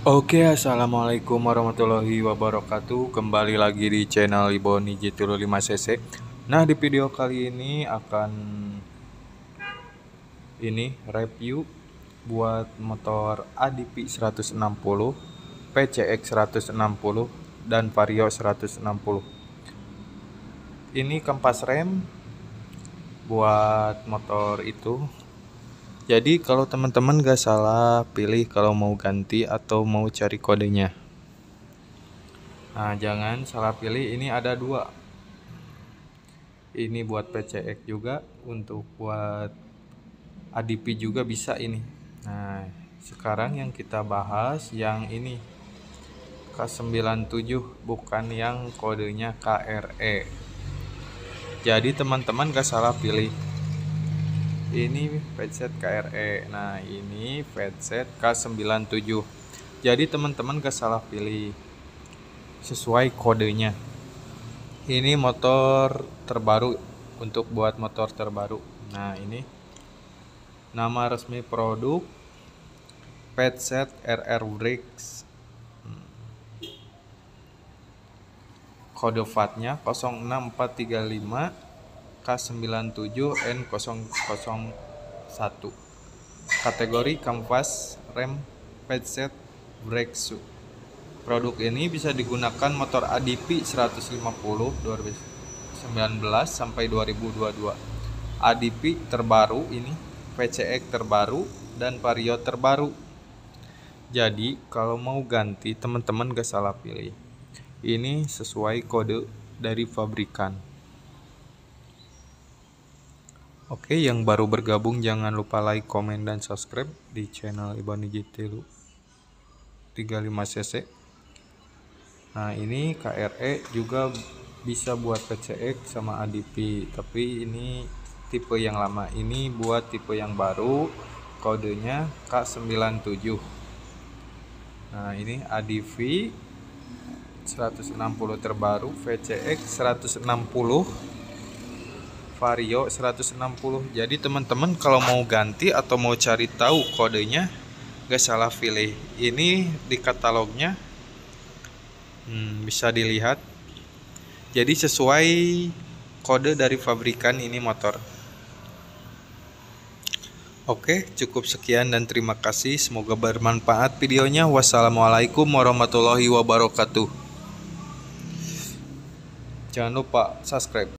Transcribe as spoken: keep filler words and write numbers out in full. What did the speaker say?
Oke, assalamualaikum warahmatullahi wabarakatuh. Kembali lagi di channel Iboni J lima C C. Nah, di video kali ini akan ini review buat motor A D P seratus enam puluh, P C X seratus enam puluh, dan Vario seratus enam puluh. Ini kampas rem buat motor itu. Jadi kalau teman-teman gak salah pilih kalau mau ganti atau mau cari kodenya. Nah, jangan salah pilih, ini ada dua. Ini buat P C X juga, untuk buat A D P juga bisa ini. Nah, sekarang yang kita bahas yang ini K sembilan tujuh, bukan yang kodenya K R E. Jadi teman-teman gak salah pilih. Ini headset K R E. Nah, ini headset K sembilan tujuh. Jadi teman-teman gak salah pilih, sesuai kodenya. Ini motor terbaru, untuk buat motor terbaru. Nah, ini nama resmi produk headset R R Brakes. Kode V A T-nya nol enam empat tiga lima K sembilan tujuh N nol nol satu. Kategori kanvas rem headset brakes. Produk ini bisa digunakan motor A D P seratus lima puluh dua ribu sembilan belas sampai dua ribu dua puluh dua. A D P terbaru ini, P C X terbaru, dan Vario terbaru. Jadi kalau mau ganti teman-teman gak salah pilih. Ini sesuai kode dari pabrikan. Oke, yang baru bergabung jangan lupa like, komen, dan subscribe di channel Iboni J tiga puluh lima C C. Nah, ini K R E juga bisa buat P C X sama A D P, tapi ini tipe yang lama. Ini buat tipe yang baru, kodenya K sembilan tujuh. Nah, ini A D V seratus enam puluh terbaru, V C X seratus enam puluh, Vario seratus enam puluh. Jadi teman-teman kalau mau ganti atau mau cari tahu kodenya gak salah pilih. Ini di katalognya hmm, bisa dilihat. Jadi sesuai kode dari pabrikan ini motor. Oke, cukup sekian dan terima kasih. Semoga bermanfaat videonya. Wassalamualaikum warahmatullahi wabarakatuh. Jangan lupa subscribe.